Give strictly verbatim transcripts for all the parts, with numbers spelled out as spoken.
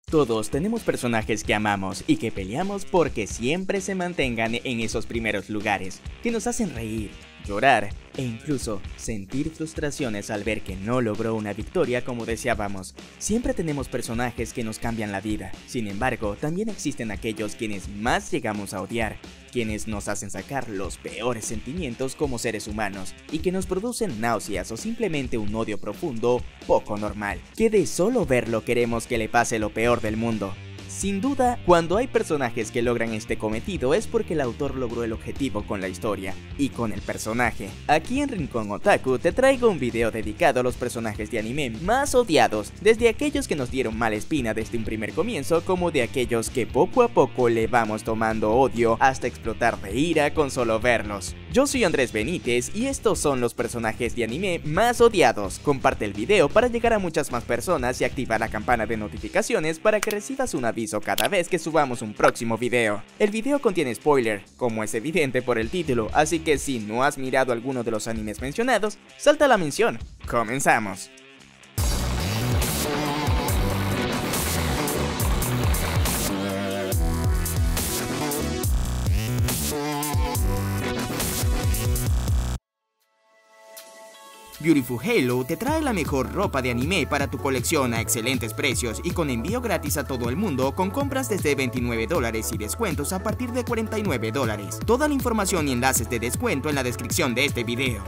Todos tenemos personajes que amamos y que peleamos porque siempre se mantengan en esos primeros lugares, que nos hacen reír, llorar e incluso sentir frustraciones al ver que no logró una victoria como deseábamos. Siempre tenemos personajes que nos cambian la vida. Sin embargo, también existen aquellos quienes más llegamos a odiar, quienes nos hacen sacar los peores sentimientos como seres humanos y que nos producen náuseas o simplemente un odio profundo poco normal, que de solo verlo queremos que le pase lo peor del mundo. Sin duda, cuando hay personajes que logran este cometido es porque el autor logró el objetivo con la historia y con el personaje. Aquí en Rincón Otaku te traigo un video dedicado a los personajes de anime más odiados, desde aquellos que nos dieron mala espina desde un primer comienzo, como de aquellos que poco a poco le vamos tomando odio hasta explotar de ira con solo verlos. Yo soy Andrés Benítez y estos son los personajes de anime más odiados. Comparte el video para llegar a muchas más personas y activa la campana de notificaciones para que recibas un aviso cada vez que subamos un próximo video. El video contiene spoiler, como es evidente por el título, así que si no has mirado alguno de los animes mencionados, salta la mención. ¡Comenzamos! Beautiful Halo te trae la mejor ropa de anime para tu colección a excelentes precios y con envío gratis a todo el mundo con compras desde veintinueve dólares y descuentos a partir de cuarenta y nueve dólares. Toda la información y enlaces de descuento en la descripción de este video.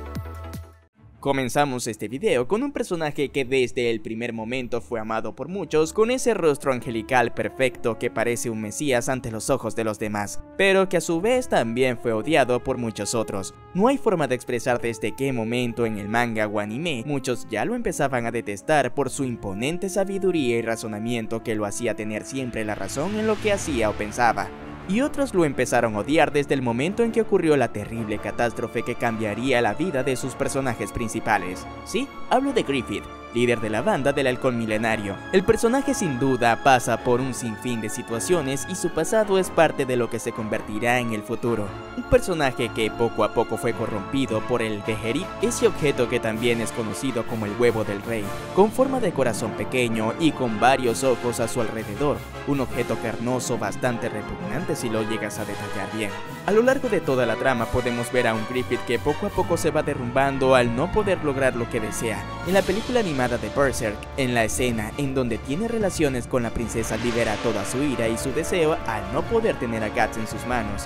Comenzamos este video con un personaje que desde el primer momento fue amado por muchos, con ese rostro angelical perfecto que parece un mesías ante los ojos de los demás, pero que a su vez también fue odiado por muchos otros. No hay forma de expresar desde qué momento en el manga o anime muchos ya lo empezaban a detestar por su imponente sabiduría y razonamiento que lo hacía tener siempre la razón en lo que hacía o pensaba. Y otros lo empezaron a odiar desde el momento en que ocurrió la terrible catástrofe que cambiaría la vida de sus personajes principales. Sí, hablo de Griffith, líder de la banda del Halcón Milenario. El personaje sin duda pasa por un sinfín de situaciones y su pasado es parte de lo que se convertirá en el futuro. Un personaje que poco a poco fue corrompido por el Beherit, ese objeto que también es conocido como el huevo del rey, con forma de corazón pequeño y con varios ojos a su alrededor. Un objeto carnoso bastante repugnante si lo llegas a detallar bien. A lo largo de toda la trama podemos ver a un Griffith que poco a poco se va derrumbando al no poder lograr lo que desea. En la película animada de Berserk, en la escena en donde tiene relaciones con la princesa, libera toda su ira y su deseo al no poder tener a Guts en sus manos,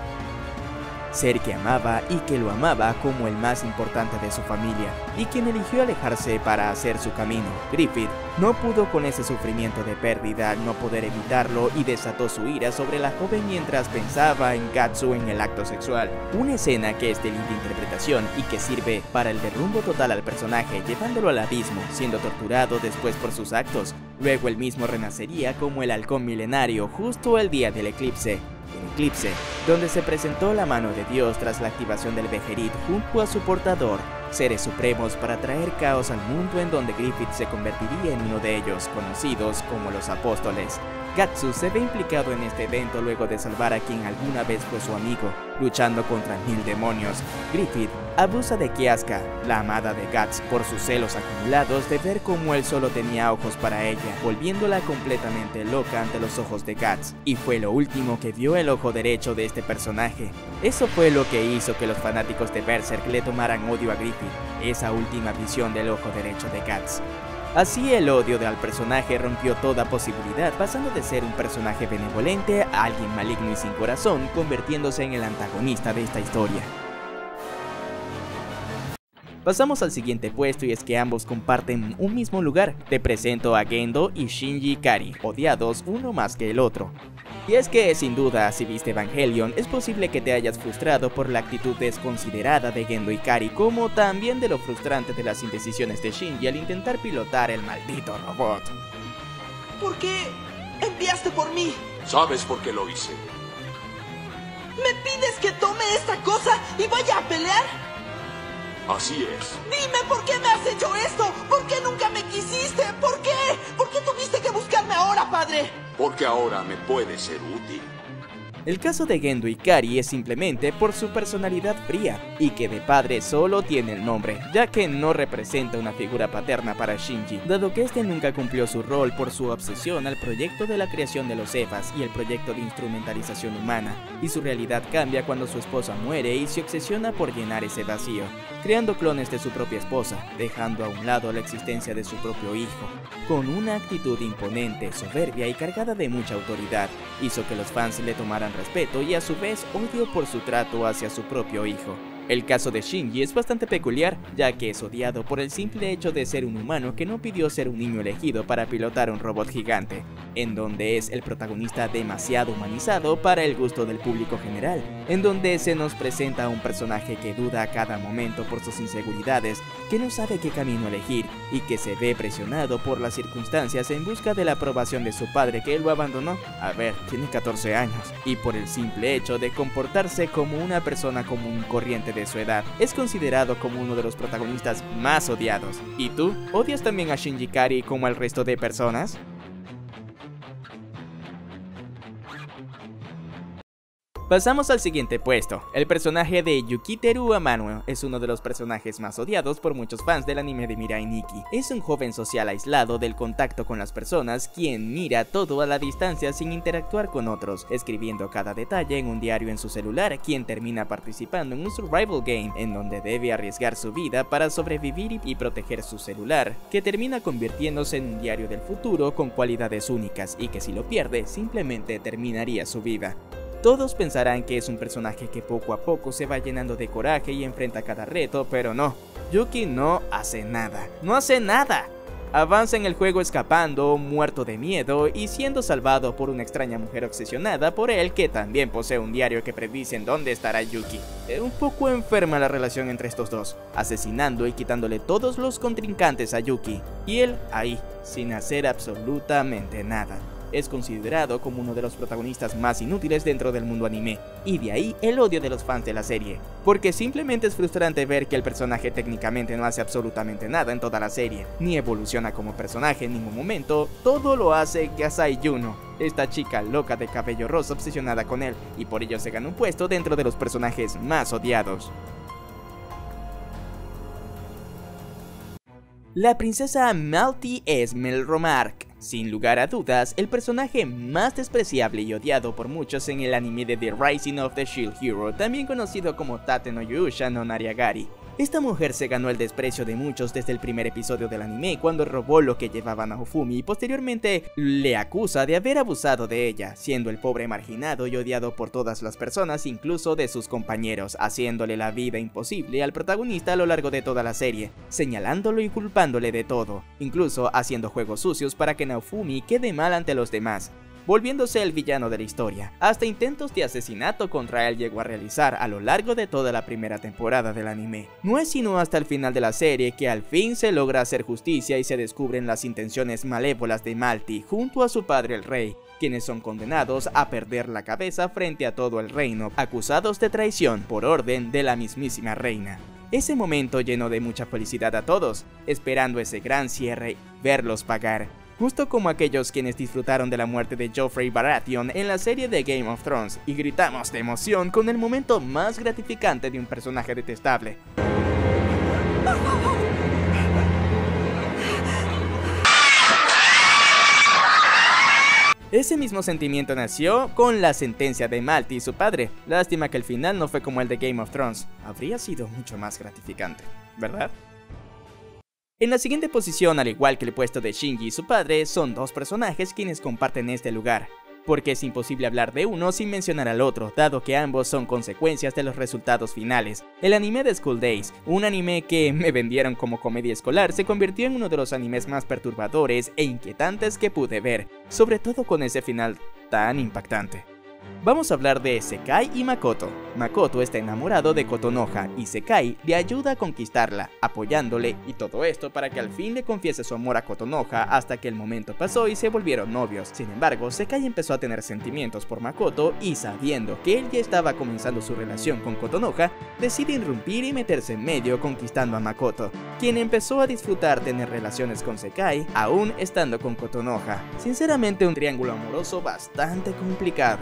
ser que amaba y que lo amaba como el más importante de su familia, y quien eligió alejarse para hacer su camino. Griffith no pudo con ese sufrimiento de pérdida al no poder evitarlo y desató su ira sobre la joven mientras pensaba en Gatsu en el acto sexual. Una escena que es de linda interpretación y que sirve para el derrumbo total al personaje, llevándolo al abismo, siendo torturado después por sus actos. Luego él mismo renacería como el Halcón Milenario justo el día del eclipse. El eclipse, donde se presentó la mano de Dios tras la activación del Beherit junto a su portador, seres supremos para traer caos al mundo, en donde Griffith se convertiría en uno de ellos, conocidos como los Apóstoles. Gatsu se ve implicado en este evento luego de salvar a quien alguna vez fue su amigo, luchando contra mil demonios. Griffith abusa de Kiaska, la amada de Guts, por sus celos acumulados de ver cómo él solo tenía ojos para ella, volviéndola completamente loca ante los ojos de Guts, y fue lo último que vio el ojo derecho de este personaje. Eso fue lo que hizo que los fanáticos de Berserk le tomaran odio a Griffith, esa última visión del ojo derecho de Guts. Así el odio al personaje rompió toda posibilidad, pasando de ser un personaje benevolente a alguien maligno y sin corazón, convirtiéndose en el antagonista de esta historia. Pasamos al siguiente puesto y es que ambos comparten un mismo lugar. Te presento a Gendo y Shinji Ikari, odiados uno más que el otro. Y es que sin duda, si viste Evangelion, es posible que te hayas frustrado por la actitud desconsiderada de Gendo Ikari, como también de lo frustrante de las indecisiones de Shinji al intentar pilotar el maldito robot. ¿Por qué enviaste por mí? ¿Sabes por qué lo hice? ¿Me pides que tome esta cosa y vaya a pelear? Así es. Dime por qué me has hecho esto. ¿Por qué nunca me quisiste? ¿Por qué? ¿Por qué tuviste que buscarme ahora, padre? Porque ahora me puede ser útil. El caso de Gendo Ikari es simplemente por su personalidad fría, y que de padre solo tiene el nombre, ya que no representa una figura paterna para Shinji, dado que este nunca cumplió su rol por su obsesión al proyecto de la creación de los Evas y el proyecto de instrumentalización humana, y su realidad cambia cuando su esposa muere y se obsesiona por llenar ese vacío, creando clones de su propia esposa, dejando a un lado la existencia de su propio hijo. Con una actitud imponente, soberbia y cargada de mucha autoridad, hizo que los fans le tomaran respeto y a su vez odio por su trato hacia su propio hijo. El caso de Shinji es bastante peculiar, ya que es odiado por el simple hecho de ser un humano que no pidió ser un niño elegido para pilotar un robot gigante, en donde es el protagonista demasiado humanizado para el gusto del público general, en donde se nos presenta a un personaje que duda a cada momento por sus inseguridades, que no sabe qué camino elegir y que se ve presionado por las circunstancias en busca de la aprobación de su padre que él lo abandonó, a ver, tiene catorce años, y por el simple hecho de comportarse como una persona común y corriente de su edad, es considerado como uno de los protagonistas más odiados. ¿Y tú? ¿Odias también a Shinji Ikari como al resto de personas? Pasamos al siguiente puesto. El personaje de Yukiteru Amano es uno de los personajes más odiados por muchos fans del anime de Mirai Nikki. Es un joven social aislado del contacto con las personas, quien mira todo a la distancia sin interactuar con otros, escribiendo cada detalle en un diario en su celular, quien termina participando en un survival game en donde debe arriesgar su vida para sobrevivir y proteger su celular, que termina convirtiéndose en un diario del futuro con cualidades únicas y que si lo pierde simplemente terminaría su vida. Todos pensarán que es un personaje que poco a poco se va llenando de coraje y enfrenta cada reto, pero no, Yuki no hace nada, no hace nada. Avanza en el juego escapando, muerto de miedo y siendo salvado por una extraña mujer obsesionada por él que también posee un diario que predice en dónde estará Yuki. Es un poco enferma la relación entre estos dos, asesinando y quitándole todos los contrincantes a Yuki, y él ahí, sin hacer absolutamente nada. Es considerado como uno de los protagonistas más inútiles dentro del mundo anime, y de ahí el odio de los fans de la serie, porque simplemente es frustrante ver que el personaje técnicamente no hace absolutamente nada en toda la serie, ni evoluciona como personaje en ningún momento, todo lo hace Gasai Yuno, esta chica loca de cabello rosa obsesionada con él, y por ello se gana un puesto dentro de los personajes más odiados. La princesa Malty Esmelromark. Sin lugar a dudas, el personaje más despreciable y odiado por muchos en el anime de The Rising of the Shield Hero, también conocido como Tate no Yusha no Nariagari. Esta mujer se ganó el desprecio de muchos desde el primer episodio del anime cuando robó lo que llevaba Naofumi y posteriormente le acusa de haber abusado de ella, siendo el pobre marginado y odiado por todas las personas, incluso de sus compañeros, haciéndole la vida imposible al protagonista a lo largo de toda la serie, señalándolo y culpándole de todo, incluso haciendo juegos sucios para que Naofumi quede mal ante los demás, volviéndose el villano de la historia. Hasta intentos de asesinato contra él llegó a realizar a lo largo de toda la primera temporada del anime. No es sino hasta el final de la serie que al fin se logra hacer justicia y se descubren las intenciones malévolas de Malty junto a su padre el rey, quienes son condenados a perder la cabeza frente a todo el reino, acusados de traición por orden de la mismísima reina. Ese momento llenó de mucha felicidad a todos, esperando ese gran cierre, verlos pagar. Justo como aquellos quienes disfrutaron de la muerte de Joffrey Baratheon en la serie de Game of Thrones y gritamos de emoción con el momento más gratificante de un personaje detestable. Ese mismo sentimiento nació con la sentencia de Malty y su padre. Lástima que el final no fue como el de Game of Thrones. Habría sido mucho más gratificante, ¿verdad? En la siguiente posición, al igual que el puesto de Shinji y su padre, son dos personajes quienes comparten este lugar, porque es imposible hablar de uno sin mencionar al otro, dado que ambos son consecuencias de los resultados finales. El anime de School Days, un anime que me vendieron como comedia escolar, se convirtió en uno de los animes más perturbadores e inquietantes que pude ver, sobre todo con ese final tan impactante. Vamos a hablar de Sekai y Makoto. Makoto está enamorado de Kotonoha y Sekai le ayuda a conquistarla, apoyándole, y todo esto para que al fin le confiese su amor a Kotonoha hasta que el momento pasó y se volvieron novios. Sin embargo, Sekai empezó a tener sentimientos por Makoto y sabiendo que él ya estaba comenzando su relación con Kotonoha, decide irrumpir y meterse en medio conquistando a Makoto, quien empezó a disfrutar tener relaciones con Sekai aún estando con Kotonoha. Sinceramente un triángulo amoroso bastante complicado.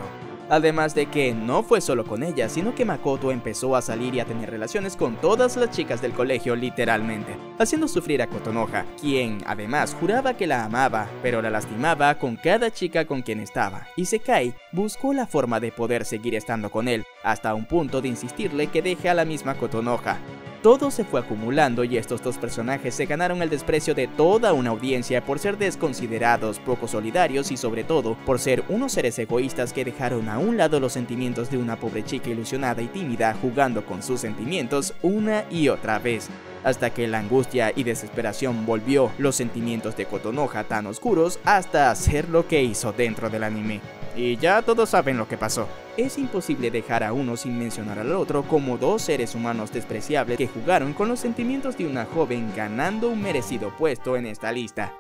Además de que no fue solo con ella, sino que Makoto empezó a salir y a tener relaciones con todas las chicas del colegio literalmente, haciendo sufrir a Kotonoha, quien además juraba que la amaba, pero la lastimaba con cada chica con quien estaba. Isekai buscó la forma de poder seguir estando con él, hasta un punto de insistirle que deje a la misma Kotonoha. Todo se fue acumulando y estos dos personajes se ganaron el desprecio de toda una audiencia por ser desconsiderados, poco solidarios y sobre todo por ser unos seres egoístas que dejaron a un lado los sentimientos de una pobre chica ilusionada y tímida jugando con sus sentimientos una y otra vez, hasta que la angustia y desesperación volvió los sentimientos de Kotonoha tan oscuros hasta hacer lo que hizo dentro del anime. Y ya todos saben lo que pasó. Es imposible dejar a uno sin mencionar al otro como dos seres humanos despreciables que jugaron con los sentimientos de una joven ganando un merecido puesto en esta lista.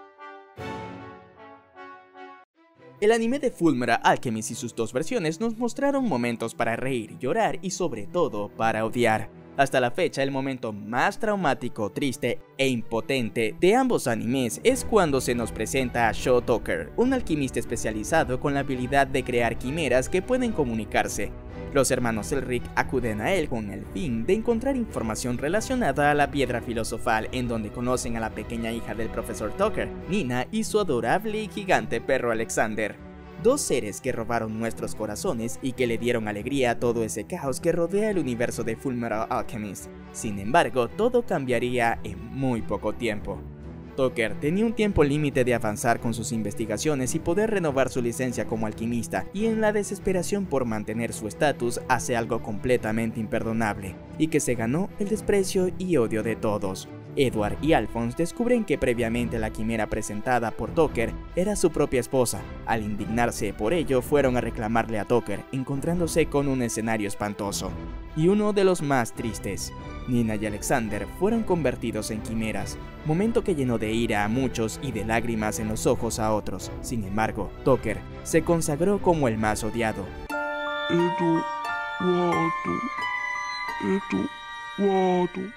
El anime de Fullmetal Alchemist y sus dos versiones nos mostraron momentos para reír, llorar y sobre todo para odiar. Hasta la fecha, el momento más traumático, triste e impotente de ambos animes es cuando se nos presenta a Sho Toker, un alquimista especializado con la habilidad de crear quimeras que pueden comunicarse. Los hermanos Elric acuden a él con el fin de encontrar información relacionada a la piedra filosofal, en donde conocen a la pequeña hija del profesor Toker, Nina, y su adorable y gigante perro Alexander. Dos seres que robaron nuestros corazones y que le dieron alegría a todo ese caos que rodea el universo de Fullmetal Alchemist. Sin embargo, todo cambiaría en muy poco tiempo. Toker tenía un tiempo límite de avanzar con sus investigaciones y poder renovar su licencia como alquimista, y en la desesperación por mantener su estatus hace algo completamente imperdonable, y que se ganó el desprecio y odio de todos. Edward y Alphonse descubren que previamente la quimera presentada por Toker era su propia esposa. Al indignarse por ello, fueron a reclamarle a Toker, encontrándose con un escenario espantoso. Y uno de los más tristes. Nina y Alexander fueron convertidos en quimeras, momento que llenó de ira a muchos y de lágrimas en los ojos a otros. Sin embargo, Toker se consagró como el más odiado. Edu, Wado, Edu, Wado,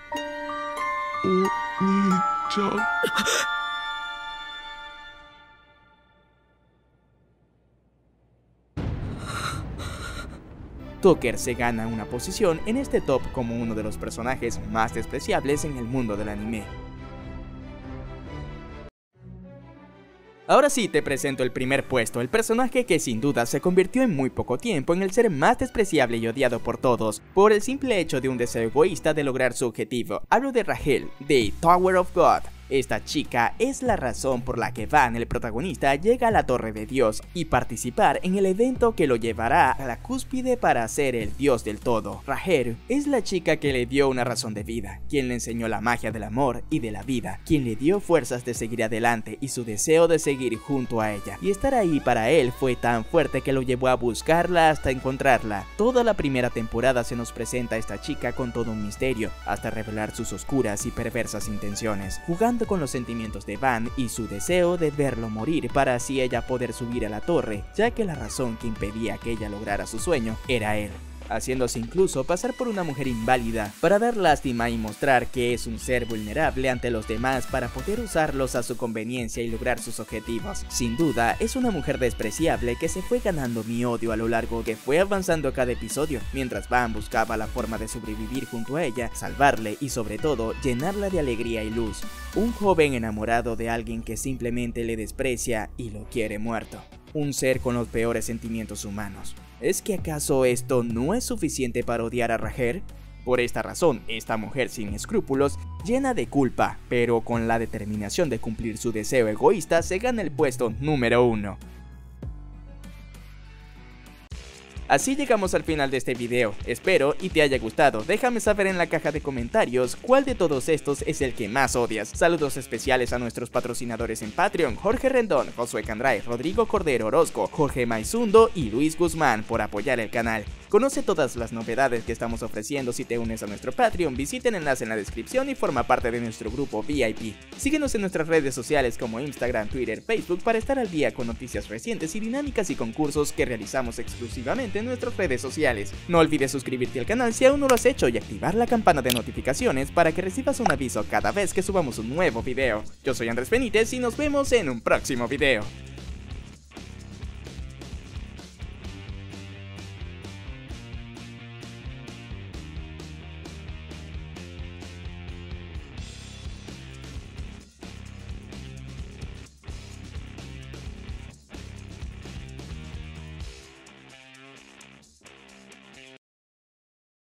Oni-chan. Toker se gana una posición en este top como uno de los personajes más despreciables en el mundo del anime. Ahora sí te presento el primer puesto, el personaje que sin duda se convirtió en muy poco tiempo en el ser más despreciable y odiado por todos, por el simple hecho de un deseo egoísta de lograr su objetivo. Hablo de Rahel, de Tower of God. Esta chica es la razón por la que Van, el protagonista, llega a la Torre de Dios y participar en el evento que lo llevará a la cúspide para ser el dios del todo. Rahel es la chica que le dio una razón de vida, quien le enseñó la magia del amor y de la vida, quien le dio fuerzas de seguir adelante y su deseo de seguir junto a ella. Y estar ahí para él fue tan fuerte que lo llevó a buscarla hasta encontrarla. Toda la primera temporada se nos presenta a esta chica con todo un misterio, hasta revelar sus oscuras y perversas intenciones, jugando con los sentimientos de Van y su deseo de verlo morir para así ella poder subir a la torre, ya que la razón que impedía que ella lograra su sueño era él, haciéndose incluso pasar por una mujer inválida para dar lástima y mostrar que es un ser vulnerable ante los demás para poder usarlos a su conveniencia y lograr sus objetivos. Sin duda, es una mujer despreciable que se fue ganando mi odio a lo largo que fue avanzando cada episodio, mientras Van buscaba la forma de sobrevivir junto a ella, salvarle y sobre todo llenarla de alegría y luz. Un joven enamorado de alguien que simplemente le desprecia y lo quiere muerto. Un ser con los peores sentimientos humanos. ¿Es que acaso esto no es suficiente para odiar a Rahel? Por esta razón, esta mujer sin escrúpulos, llena de culpa, pero con la determinación de cumplir su deseo egoísta, se gana el puesto número uno. Así llegamos al final de este video, espero y te haya gustado. Déjame saber en la caja de comentarios cuál de todos estos es el que más odias. Saludos especiales a nuestros patrocinadores en Patreon: Jorge Rendón, Josué Candray, Rodrigo Cordero Orozco, Jorge Maizundo y Luis Guzmán por apoyar el canal. Conoce todas las novedades que estamos ofreciendo si te unes a nuestro Patreon, visita el enlace en la descripción y forma parte de nuestro grupo V I P. Síguenos en nuestras redes sociales como Instagram, Twitter, Facebook para estar al día con noticias recientes y dinámicas y concursos que realizamos exclusivamente en nuestras redes sociales. No olvides suscribirte al canal si aún no lo has hecho y activar la campana de notificaciones para que recibas un aviso cada vez que subamos un nuevo video. Yo soy Andrés Benítez y nos vemos en un próximo video.